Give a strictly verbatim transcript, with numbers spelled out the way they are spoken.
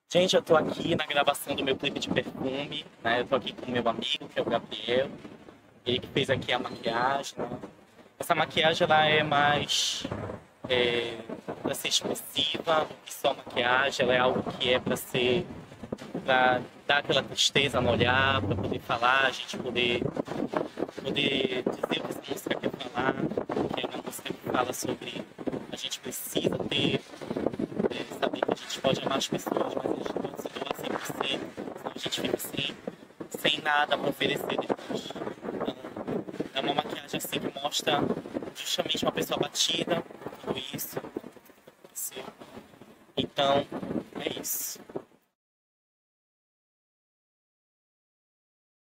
Gente, eu tô aqui na gravação do meu clipe de perfume, né? Eu tô aqui com o meu amigo, que é o Gabriel. Ele que fez aqui a maquiagem, né? Essa maquiagem, ela é mais é, para ser expressiva do que só maquiagem. Ela é algo que é para ser, para dar aquela tristeza no olhar, para poder falar, a gente poder, poder dizer o que essa música quer falar, que é uma música que fala sobre a gente precisa ter, é, saber que a gente pode amar as pessoas, mas a gente pode se doar cem por cento, senão a gente fica sem, sem nada para oferecer depois. Então, é uma maquiagem assim que mostra justamente uma pessoa abatida, tudo isso, aconteceu. Então, é isso.